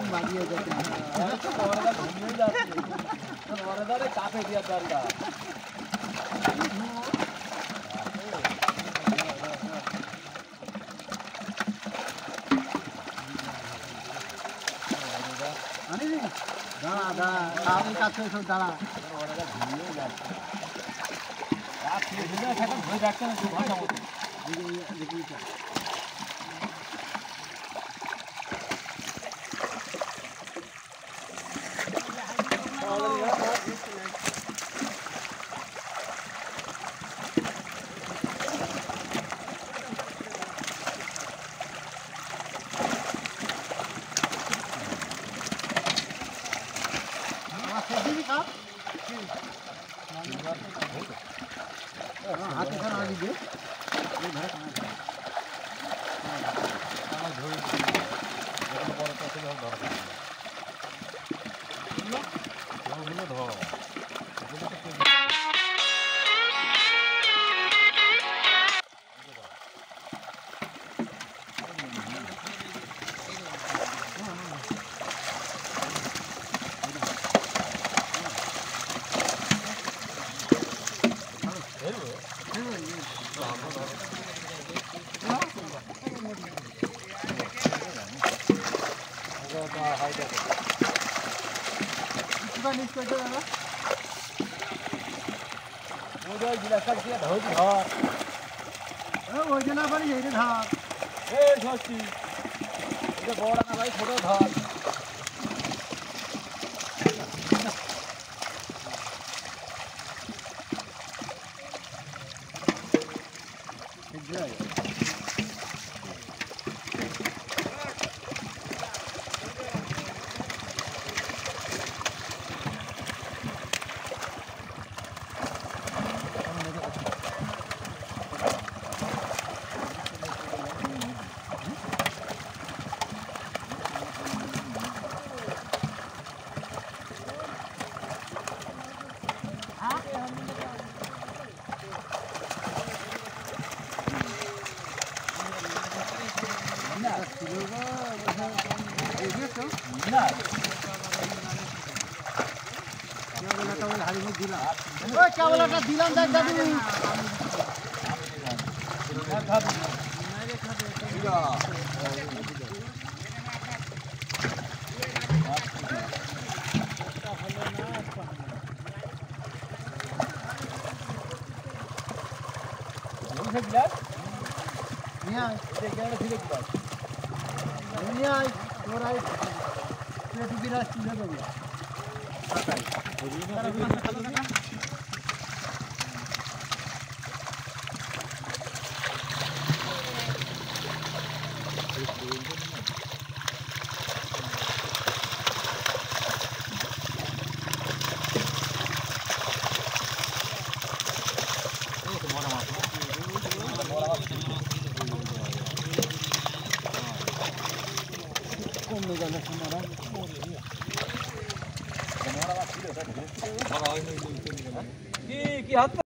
বাজিয়ে যেতে বড়দা ঘুমিয়ে যাচ্ছে বড়দা রে কাপে দিয়া দরকার আরে দাঁড়া দাঁড়া তাহলে কাছে এসো দাঁড়া বড়দা ঘুমিয়ে যাচ্ছে রাত খেয়ে দিলে সেটা ধরে রাখতে না 2 ঘন্টা মতো দেখি हाथ से ना लीजिए ये घर कहां है আমার ধরে যখন বড় কাছে ধর ধর ওগুলো ধর भाई फोटो धर क्या बोला था दिलाम देख दादू কি হাত